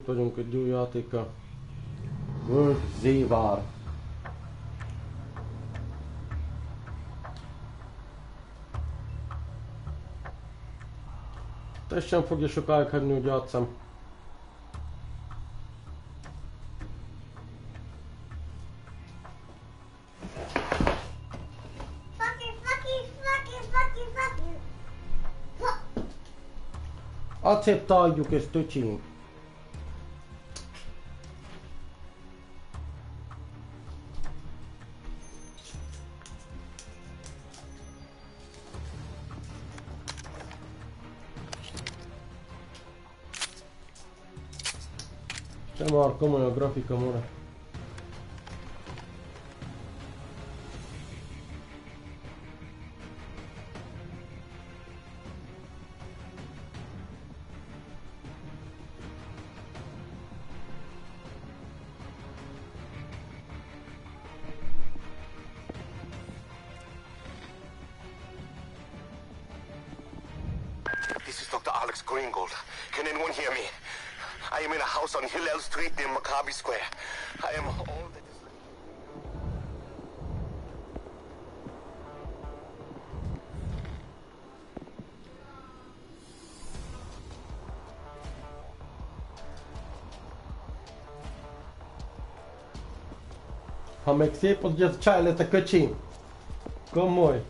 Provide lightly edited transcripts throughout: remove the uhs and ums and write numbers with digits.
vagyunk egy új játékkal. World Zévár. Ez sem fogja sokáig hagyni, hogy játszam. Acceptáljuk ezt, öcsém. Sem már komoly a grafika, mora. This is Dr. Alex Greengold. Can anyone hear me? I am in a house on Hillel Street near Maccabi Square. I am all that is... Ha meg szép, az az csaj lett a köcsém. Komoly.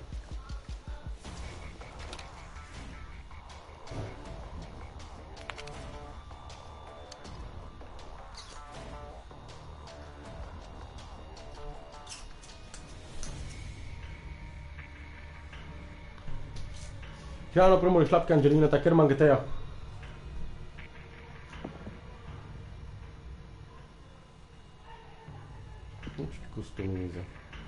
Ciao, primo slapka Angelina, taker mangetea. Nincs customize.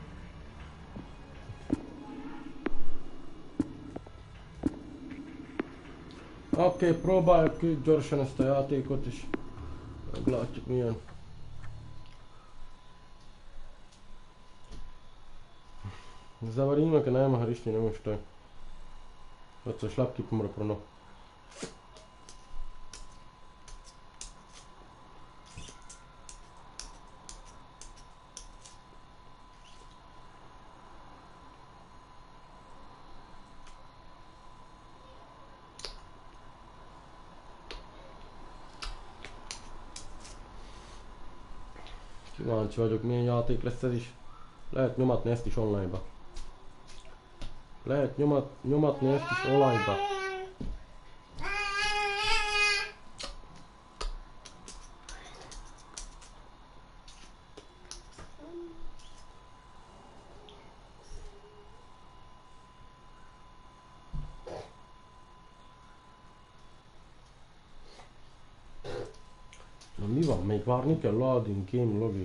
Oké, próbáljuk ki gyorsan ezt a játékot is. Meglátjuk milyen. Заварим, канаем, горишь не думаю, что. Вот со шляпки помропроно. Kíváncsi vagyok, milyen játék lesz ez is. Lehet nyomatni ezt is online-ba. Lehet nyomatni ezt is online-ba. Na mi van? Még várni kell? Loading, game logic.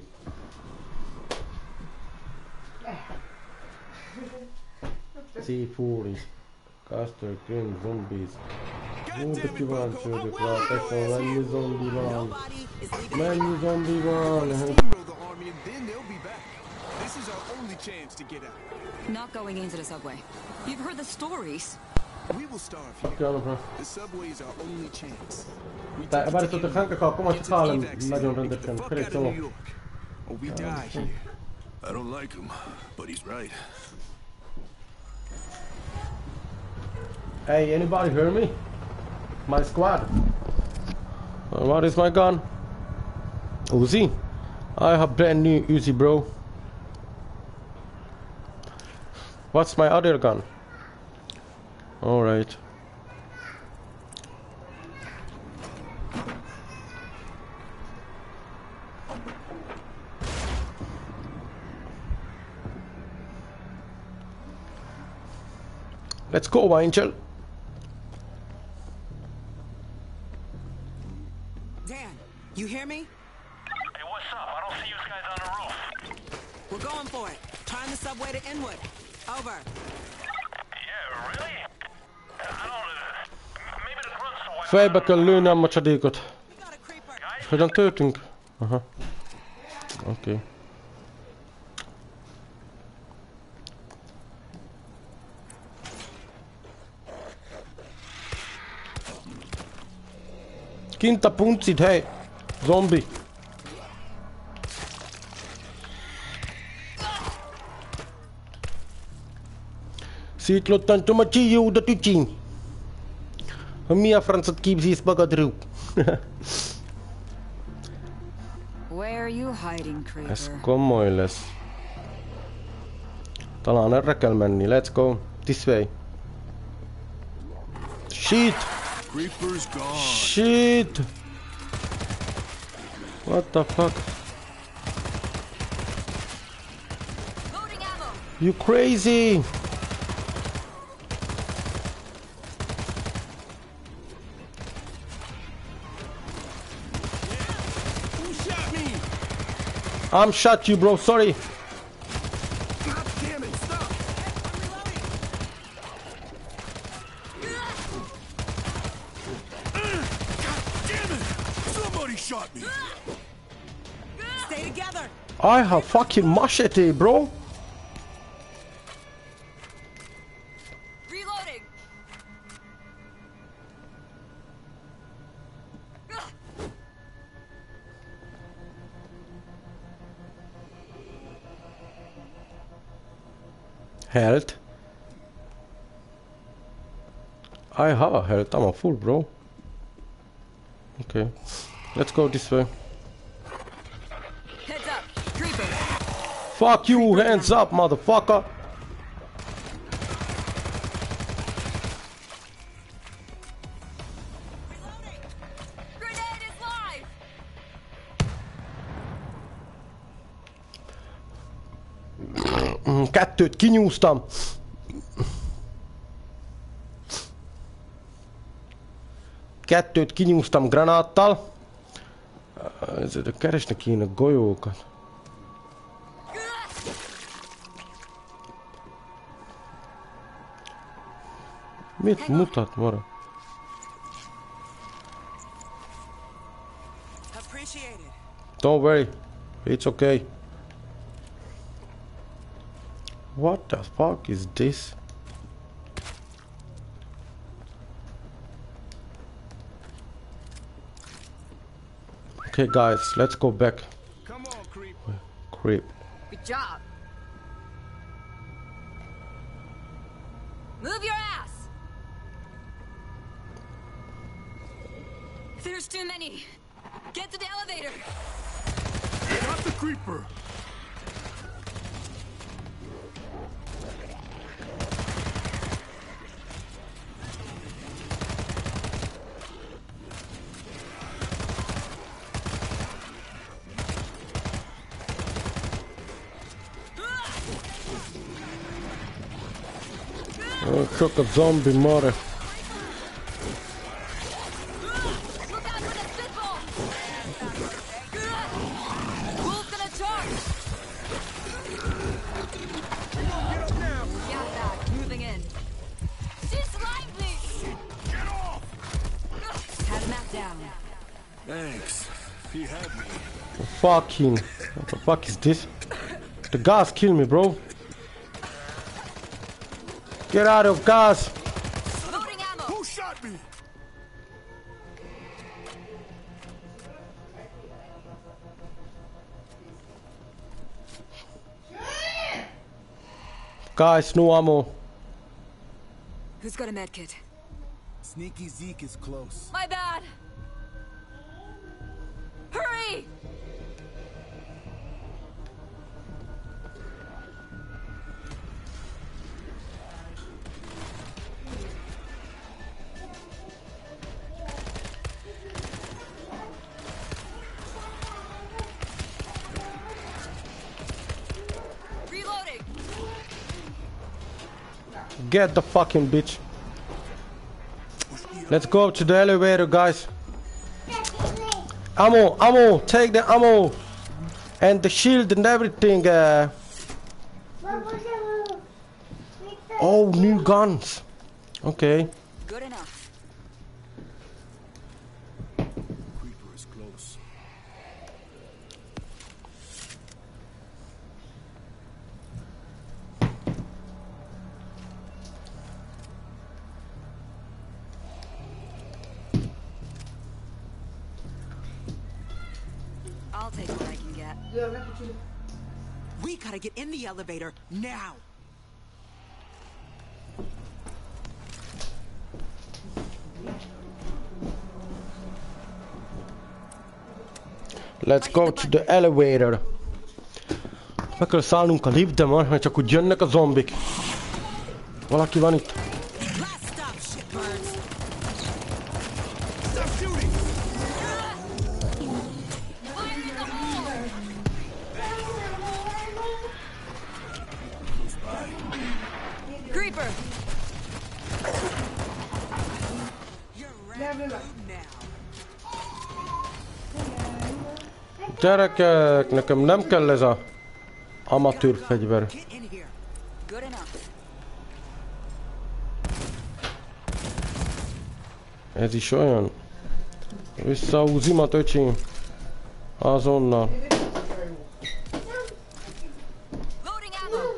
C4 is Caster, Green, Zombies. Muito kíváncsi vagyok rá, persze, mennyi zombi van. Mennyi zombi van. Not going into the subway. You've heard the stories. We will starve here. The subway is our only chance. Te várj, hogy Hanka kapom, hogy hallom nagyon rendesen. Or we die here. I don't like him, but he's right. Hey, anybody hear me? My squad. What is my gun? Uzi? I have brand new Uzi, bro. What's my other gun? Alright. Let's go, Angel. Dan, you hear me? Hey, what's up? I don't see you guys on the roof. We're going for it. Trying the subway to Inwood. Over. Yeah, really? I don't... maybe the grunt's so wild. Fejbe kell lőni a mocsadékot. És hogyan töltünk? Aha. Oké. Okay. Kint a puncid, hely! Zombie. Siit låter inte som gjorde till Jim. Och Mia Fransat Kibsis bagadru. Where are you hiding, Creeper? Eskommoiles. Tällainen räkelmänni. Let's go. This way. Shit! Creeper's gone. Shit! What the fuck? Loading ammo. You crazy! Who shot me? I'm shot you, bro. Sorry. God damn it, stop! God damn it! Somebody shot me! Stay together. I have fucking machete, bro. Reloading. Health. I have a health. I'm a full, bro. Okay. Let's go this way. Heads up, Creeper. Fuck you, hands up, motherfucker. Grenade is live. Kettőt kinyúztam. Kettőt kinyúztam granáttal. Ezért keresni kéne golyókat. Mit mutat, mara? Appreciate it. Don't worry. It's okay. What the fuck is this? Okay, guys, let's go back. Come on, creep. Creep. Good job. Move your ass. There's too many. Get to the elevator. Got the creeper. Oh, took a zombie, mother. Look out for the spitball. Wolf's gonna charge. Yeah, back. Moving in. She slimed me. Get off! Had him at down. Thanks. He had me. Fucking. What the fuck is this? The gas killed me, bro. Get out of gas. Loading ammo. Who shot me? Guys, no ammo. Who's got a med kit? Sneaky Zeke is close. My bad. Hurry! Reloading. Get the fucking bitch. Let's go to the elevator, guys. Ammo, ammo, take the ammo. And the shield and everything. Oh, new guns. Okay. Good enough. Creeper is close. We gotta get in the elevator now. Let's go to the elevator. Meg kell szállnunk a liftbe, mert csak úgy jönnek a zombik. Valaki van itt? Last stop, shitbirds. Stop shooting! Creeper! You're rat food now. Gyerekek, nekem nem kell ez a amatőr fegyver. Get in here. Good enough. Ez is olyan. Vissza a uzimat, öcsém. Azonnal. Loading ammo!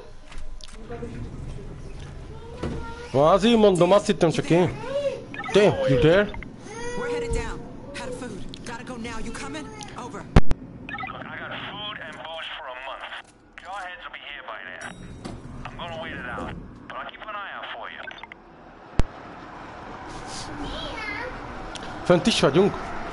Ma azért mondom, azt hittem csak én. Damn, you there? We're headed down. Out of food. Gotta go now. You coming? Over. Look, I got food and booze for a month. Jawheads will be here by then. I'm gonna wait it out, but I'll keep an eye out for you. Fönt is vagyunk.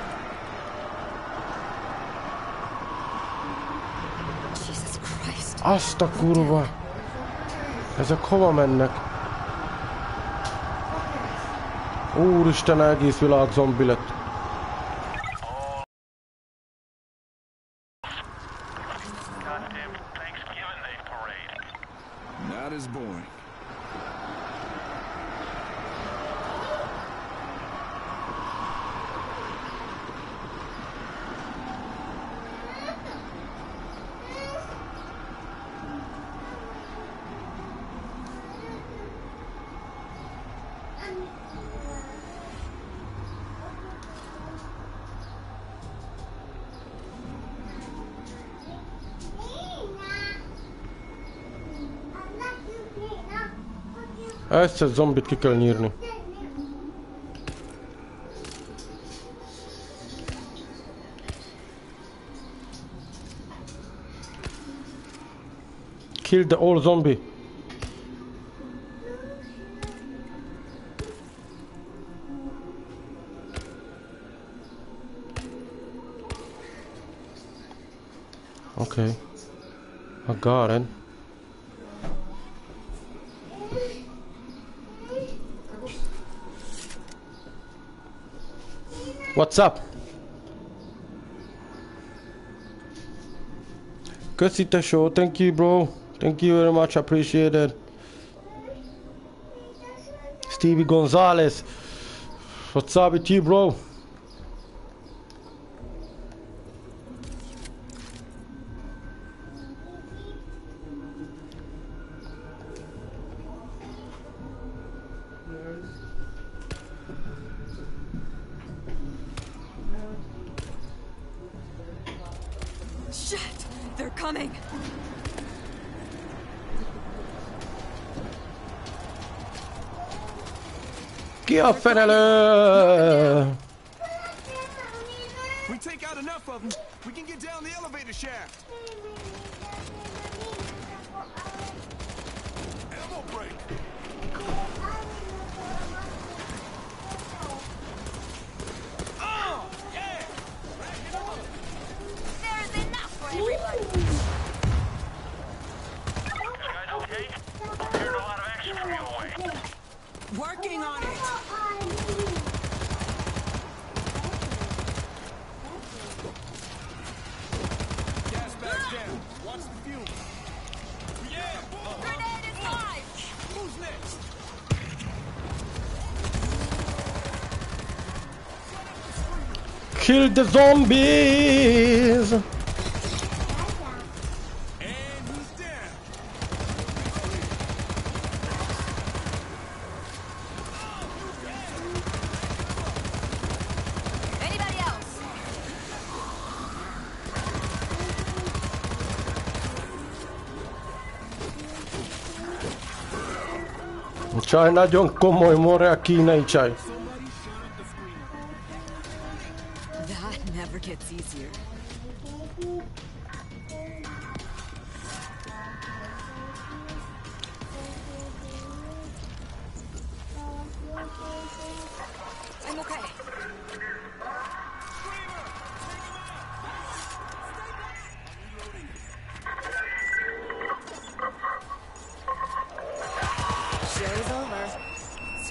Jesus Christ. Azt a kurva. Ezek hova mennek? Úristen, egész világ zombi lett. Goddamn Thanksgiving Day parade. Not as boring. Ezt a zombit ki kell nyírni. Kill the old zombie. Okay. I got it. What's up? Köszi tesó, thank you bro. Thank you very much, appreciate it. Stevie Gonzalez. What's up with you bro? Shit! They're coming! Ki a felelő? We take out enough of them, we can get down the elevator shaft. Ammo break. Oh, yeah. There's enough for everybody! You guys okay? I'm hearing a lot of action from your way. Working on it. Gas bags down. Watch the fuel. Yeah. Grenade is live! Who's next? Kill the zombies! And he's down. Anybody else? Csaj, nagyon komoly morál kínai csaj. That never gets easier.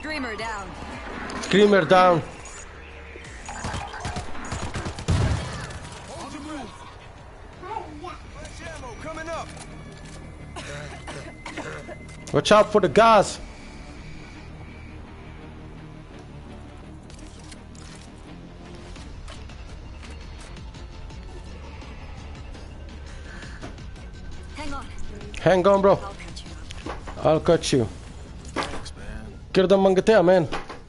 Screamer down. Screamer down. On the move. Fresh ammo coming up. Watch out for the gas. Hang on, bro. I'll catch you. Thanks, man. Get the mangatea, man.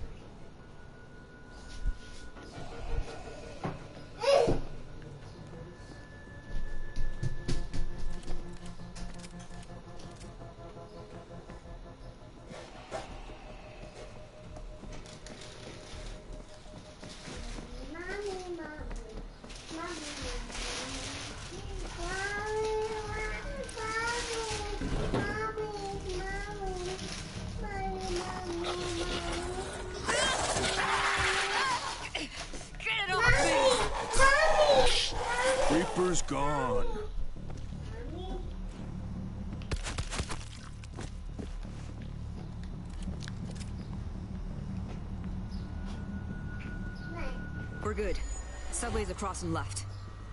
Reaper's gone. We're good. Subway's across and left.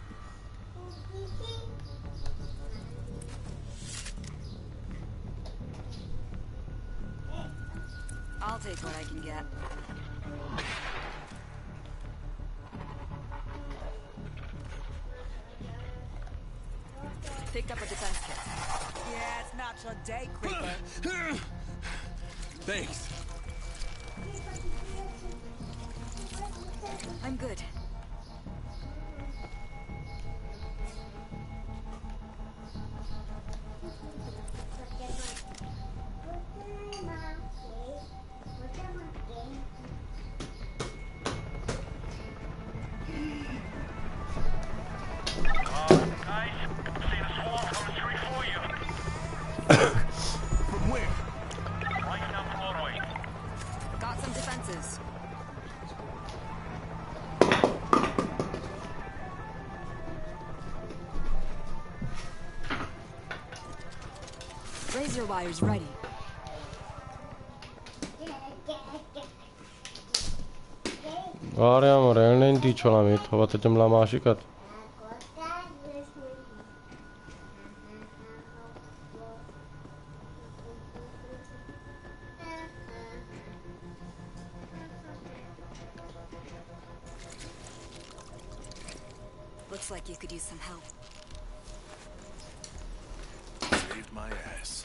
I'll take what I can get. Picked up a defense kit. Yeah, it's not your day, Creeper. Thanks. I'm good. From where? Right down Broadway. Got some defenses. Razor wire's ready. Arja, ma reaalne ei tiitsi olema, et vaata temla maasikat. Looks like you could use some help. Saved my ass.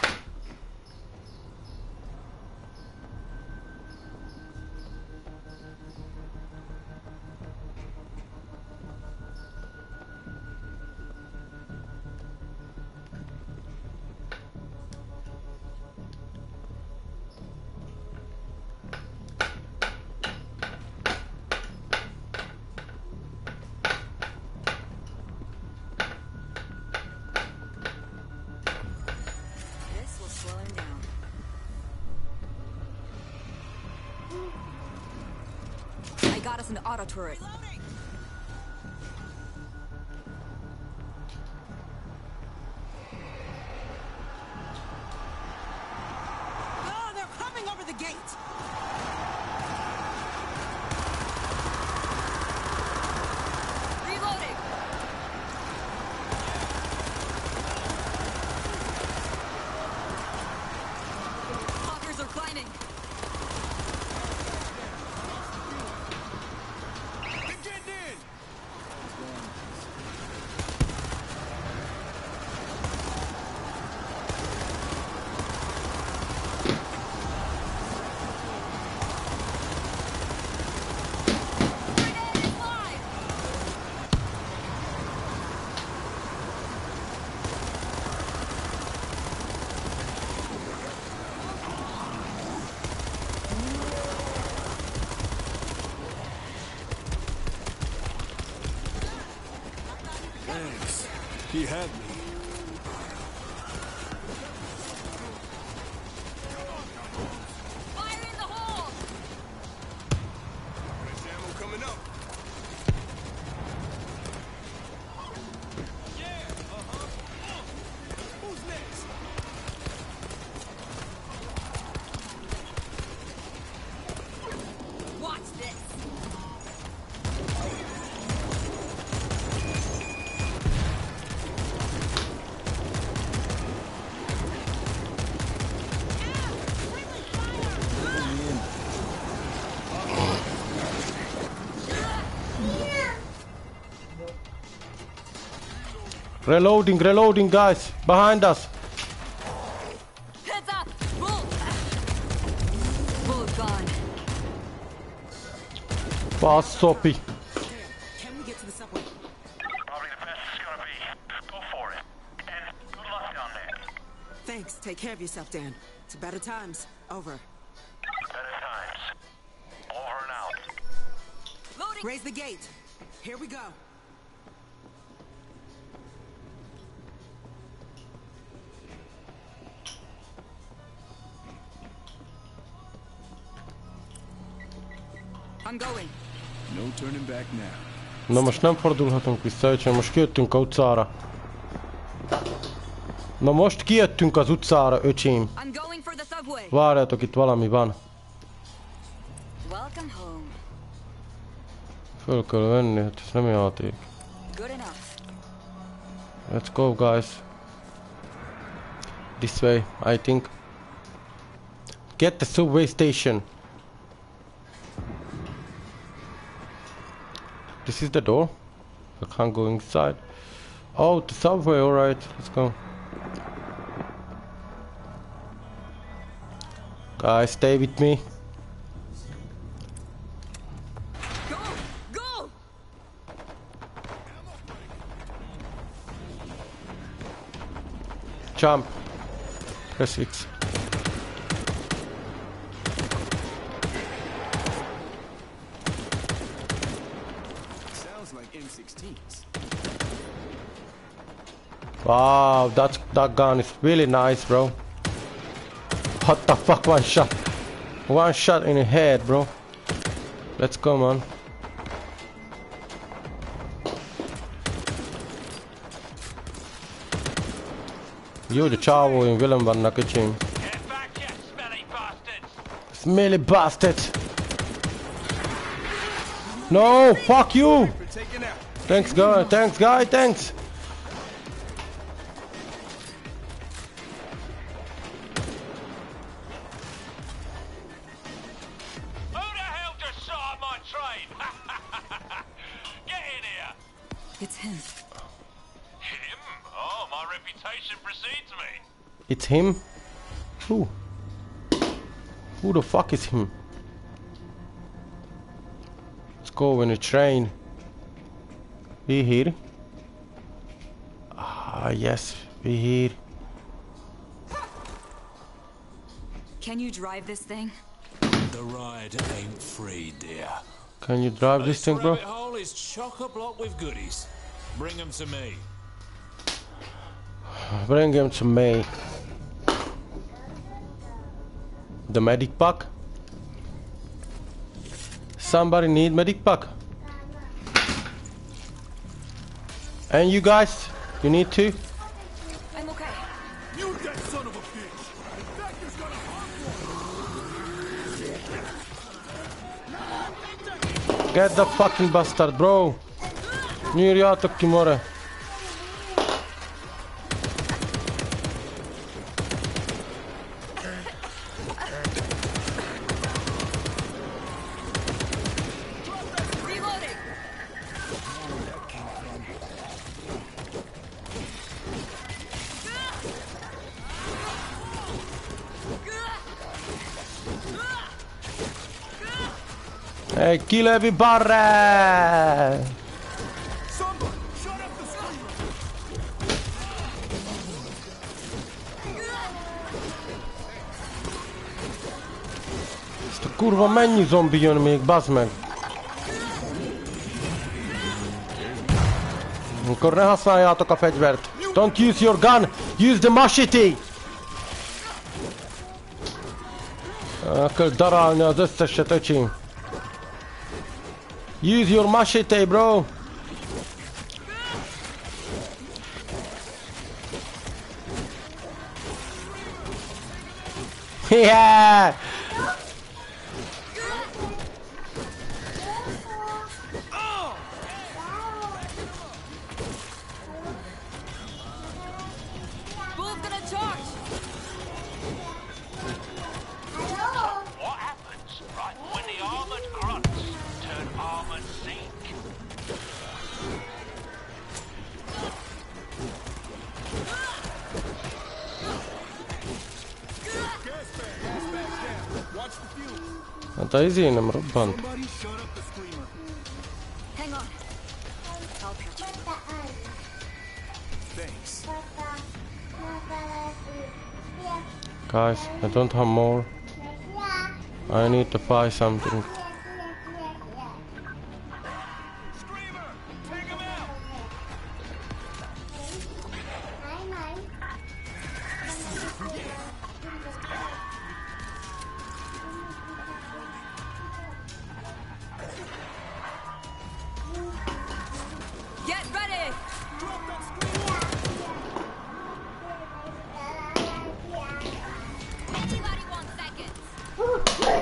This will slow him down. I got us an auto turret. Oh, they're coming over the gate. Reloading. Fuckers are climbing. They're getting in! Grenade is live. Thanks. He had me. Fire in the hole. Fresh ammo coming up. Yeah, Who's next? Reloading, guys. Behind us. Heads up! Bull! Bull's gone. Fast, Soppy. Can we get to the subway? Probably the best it's gonna be. Go for it. And good luck down there. Thanks. Take care of yourself, Dan. To better times. Over. Better times. Over and out. Loading! Raise the gate. Here we go. I'm going. No turning back now. No most nem fordulhatunk vissza, úgyhogy most kijöttünk a utcára. Na most kijöttünk az utcára, öcsém. I'm going for the subway. Várjátok, itt valami van. Welcome home. Föl kell venni, hát ez nem játék. Good enough. Let's go, guys. This way, I think. Get the subway station. This is the door. I can't go inside. Oh, the subway, alright, let's go. Guys, stay with me. Go! Go! Jump. Press X. Sounds like M16s. Wow, that gun is really nice, bro. What the fuck, one shot. One shot in the head, bro. Let's go, man. Jó, de csávóim velem vannak, öcsém. Get back, you smelly bastards! Smelly bastards! No, fuck you! We're taking out. Thanks, guy, thanks! Who the hell just shot at my train? Get in here! It's him. Him? Oh, my reputation precedes me. It's him? Who? Who the fuck is him? Let's go in a train. We here? Ah, yes, we here. Can you drive this thing? The ride ain't free, dear. Can you drive this thing, bro? rabbit hole is chock-a-block with goodies. Bring them to me. Bring him to me. The medic pack? Somebody need medic pack? And you guys, you need to? I'm okay. You that son of a bitch! Vector's gonna harm you! Get the fucking bastard, bro. Nyírjátok ki, more. Reloading! Hey, kill everybody! Somebody, shut up the screamer! Ezt a kurva mennyi zombi jön még, bazd meg! Akkor ne használjátok a fegyvert! Don't use your gun! Use the machete! El kell darálni az összeset, öcsém! Use your machete, bro! Yeah! Bull's gonna charge! What happens, right, when the armored grunts turn armored zinc? Ta esinema robbant. Somebody shut up the screamer. Hang on. I'll catch you. Thanks. Guys, I don't have more. I need to buy something. Screamer! Take him out! Get ready! Drop that screamer! Anybody want seconds?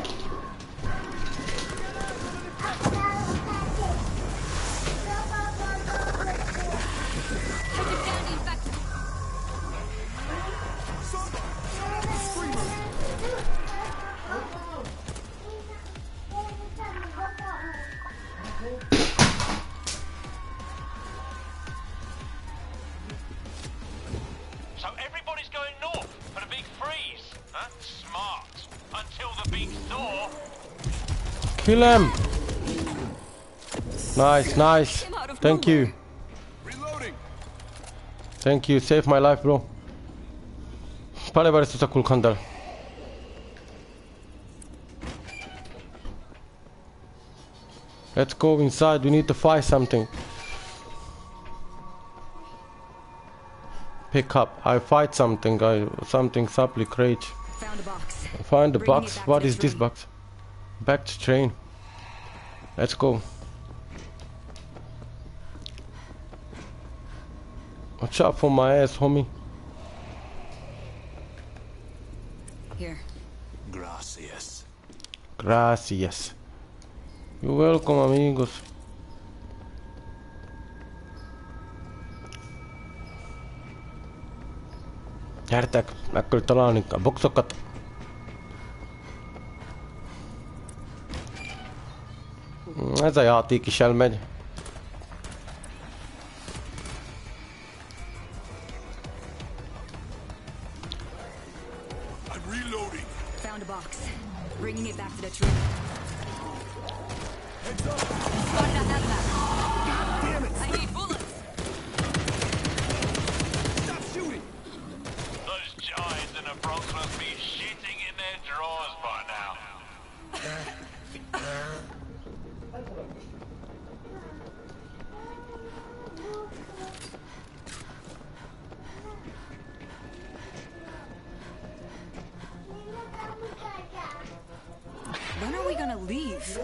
Taking down the infected. So everybody's going north for the big freeze. Huh? Smart. Until the big thaw. Kill him! Nice, nice. Came out of Thank you. Reloading! Thank you, save my life, bro. Paljon väristystä kulkandal. Let's go inside, we need to find something. Pick up, I find something, something supply crate. Found a box. Find the Bringing box, it back what to the is this train. box? Back to train. Let's go. Watch out for my ass, homie. Here. Gracias. Gracias. You're welcome, amigos. Gyertek, meg kell találni a boxokat. Ez a játék is elmegy. I'm reloading. Found a box. Bringing it back to the train. Heads up! Spotted a hazmat. Damn it! I need bullets. Stop shooting! Those giants in the Bronx must be shitting in their drawers by now. When are we gonna leave?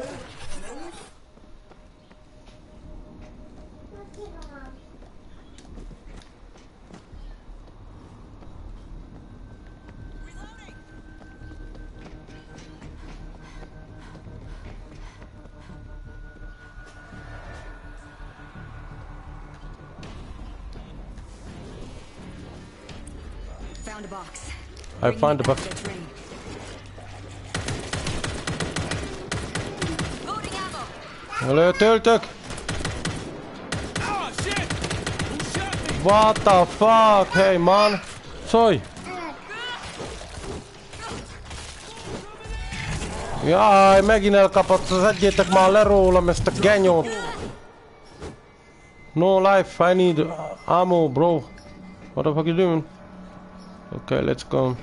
Found a box. I Bringing found it the back box. to the train. Loading ammo. Löytöltök! Ah, shit! Who shot me? What the fuck? Hey man! Soi! Jai, megint elkapott az egyétek már lerólom ezt a genyót! No life, I need ammo, bro. What the fuck you doing? Okay, let's go.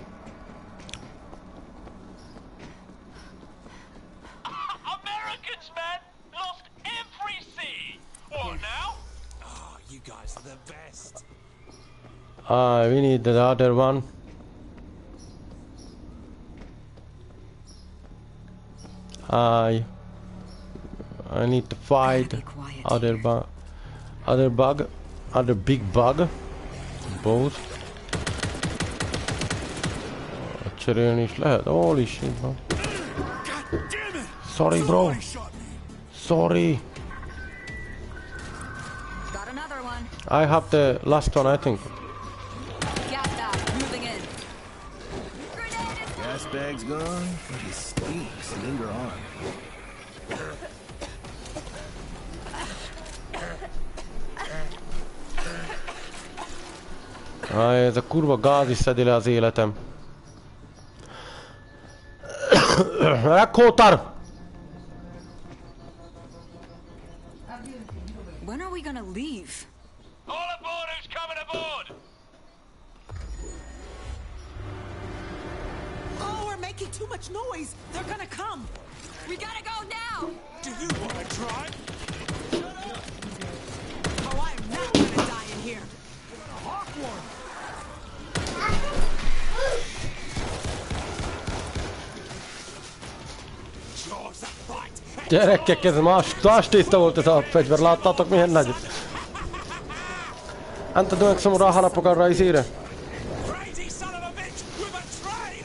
Americans, man! Lost every sea! What now? Oh, you guys are the best. We need the other one. I need to fight Be quiet. other bug, other big bug. Both. Cserélni is lehet. Holy shit, bro. God damn it! Sorry, bro. Somebody shot me. Sorry. Got another one. I have the last one, I think. Gas bag moving in. Grenade is Gas bag's gone, but he stinks. Linger on. Aj, ez a kurva gáz is szedi le az életem. Rekótar! we gonna leave? All aboard who's coming aboard! Oh, we're making too much noise. They're gonna come. We gotta go now! Do you want to try? Oh, I am not gonna die in here. Hawk one! Jaws that fight. Gyerekek, ez más tészta volt ez a fegyver, láttátok milyen nagy? Nem tudom szomorú a halapok arra az íre. Crazy son of a bitch with a train!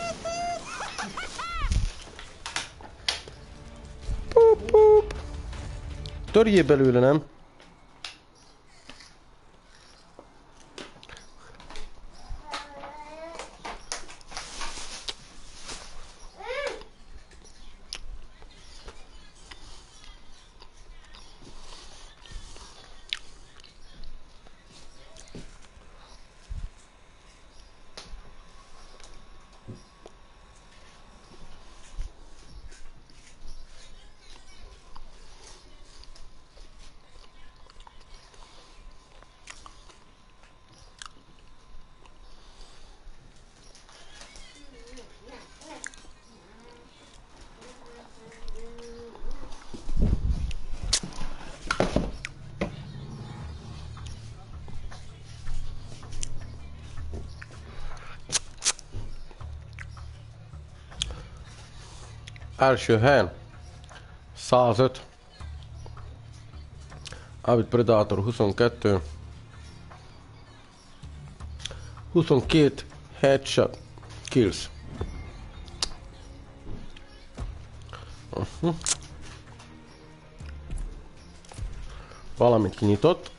Pup, pup. Törjél belőle, nem? Első helyen 105, Avid Predator 22, 22 headshot kills. Valamit kinyitott.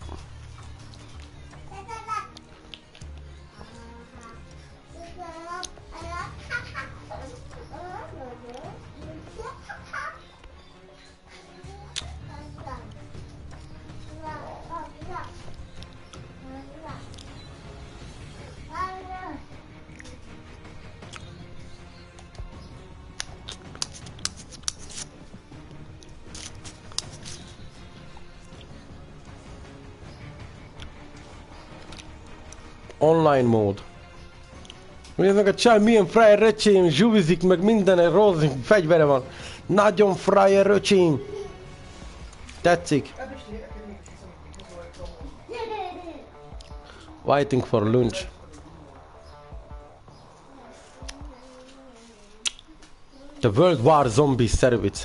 Online mód. Nézd meg a csaj, milyen frajer recsém, zsuvizik meg minden, rózsik fegyvere van. Nagyon frajer röcsém. Tetszik. Waiting for lunch. The World War Zombie Service.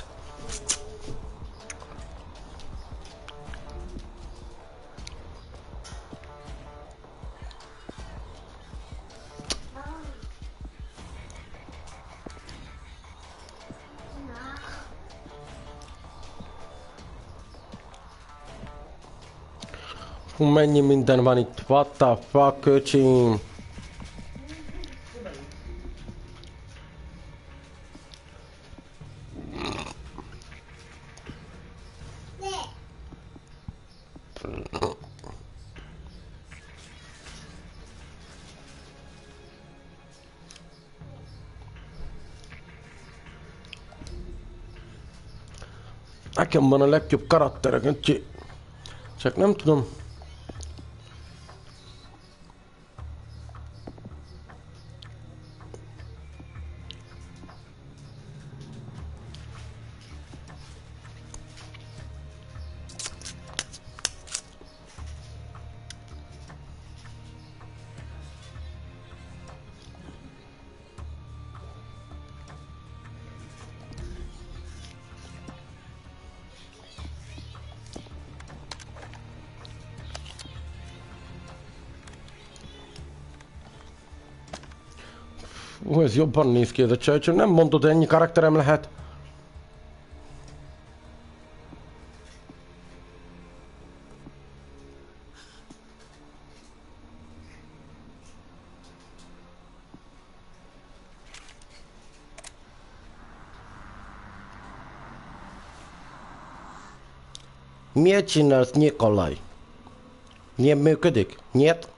Fú, mennyi minden van itt, what the fuck, öcsém. Nekem van a legjobb karakterek, öcsém. Csak nem tudom. Ez jobban néz ki ez a csaj, csak nem mondod, ennyi karakterem lehet. Miért csinálsz, Nikolaj? Nem működik? Nyert?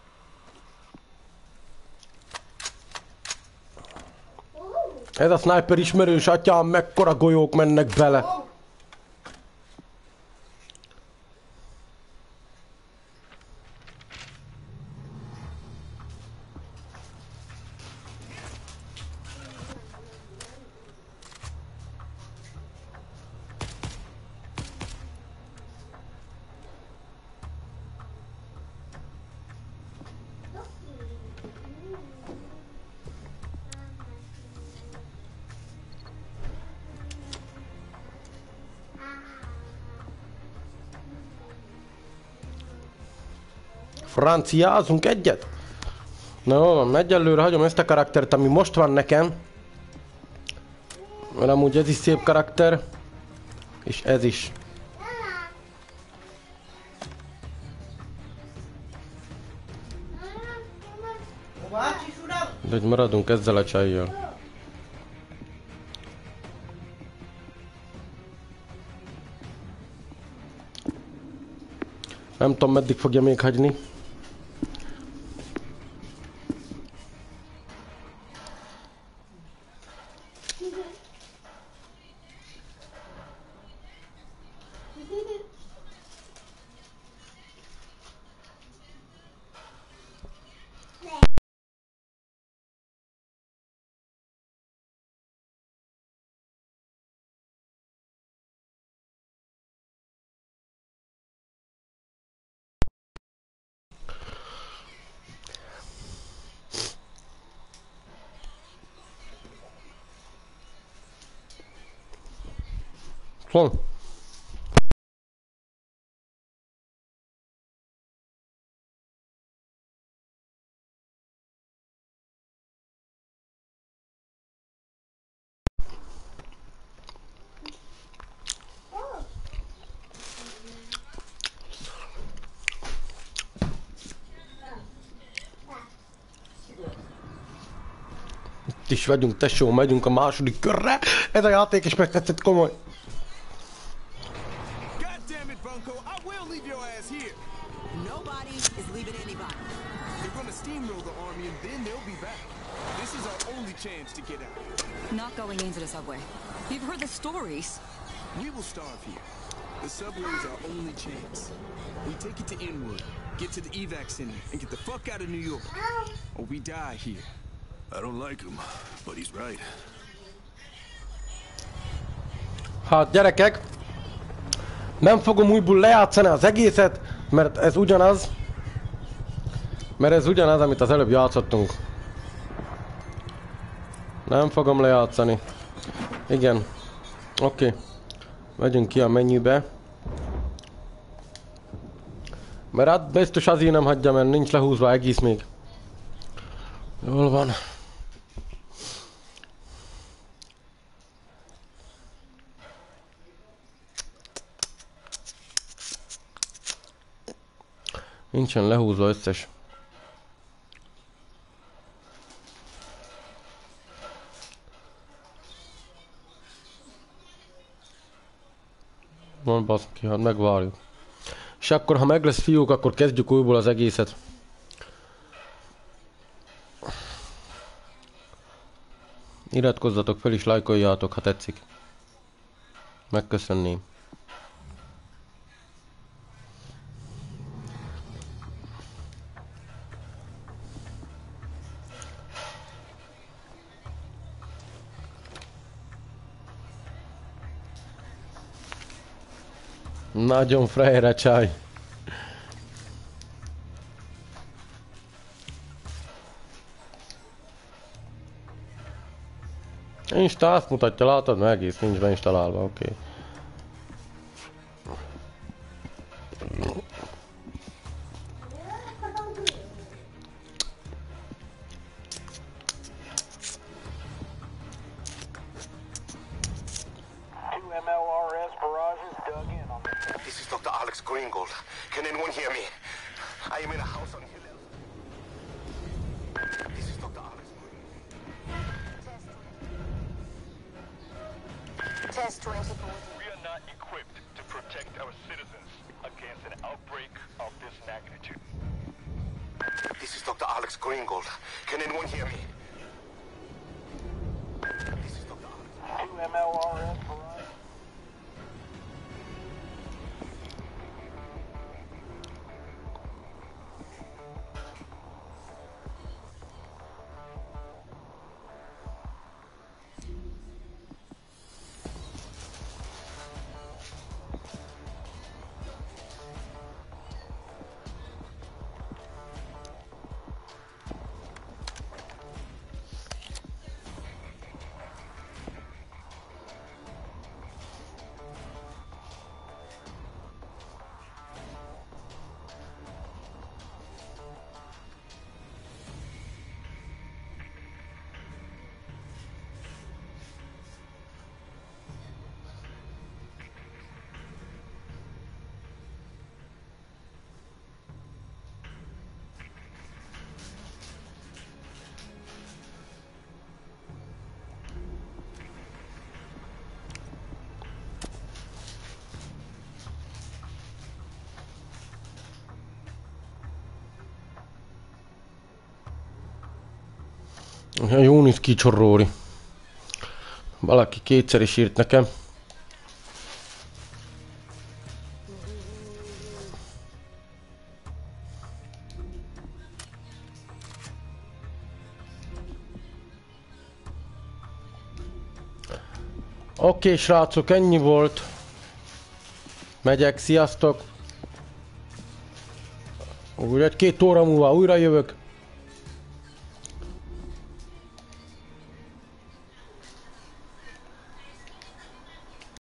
Ez a sniper ismerős, atyám, mekkora golyók mennek bele. Franciázunk egyet? Na jó van, egyelőre hagyom ezt a karaktert, ami most van nekem. Mert amúgy ez is szép karakter. És ez is. De hogy maradunk ezzel a csajjal. Nem tudom, meddig fogja még hagyni. Szóval. Itt is vagyunk, tesó, megyünk a második körre. Ez a játék is megtetszett komoly. Nobody is leaving anybody. They're gonna steamroll the army and then they'll be back. This is our only chance to get out. Not going into the subway. You've heard the stories. We will starve here. The subway is our only chance. We take it to Inwood, get to the evac center, and get the fuck out of New York. Or we die here. I don't like him, but he's right. Hát gyerekek, nem fogom újból lejátszani az egészet, mert ez ugyanaz. Mert ez ugyanaz, amit az előbb játszottunk. Nem fogom lejátszani. Igen. Oké. Megyünk ki a menübe. Mert hát biztos azért nem hagyja, mert nincs lehúzva egész még. Jól van. Nincsen lehúzva összes. Van baszki, hát megvárjuk. És akkor, ha meg lesz fiúk, akkor kezdjük újból az egészet. Iratkozzatok fel és lájkoljátok, ha tetszik. Megköszönném. Nagyon frejre csaj. Insta azt mutatja, látod? Meg egész nincs beinstalálva, oké. Okay. This is Dr. Alex Greengold. Can anyone hear me? I am in a house on Hill. This is Dr. Alex Greengold. Test 24. We are not equipped to protect our citizens against an outbreak of this magnitude. This is Dr. Alex Greengold. Can anyone hear me? This is Dr. Alex. 2 MLRS Verizon. Jó néz ki Csorróri. Valaki kétszer is írt nekem. Oké, srácok, ennyi volt. Megyek, sziasztok. Úgy 1-2 óra múlva újra jövök.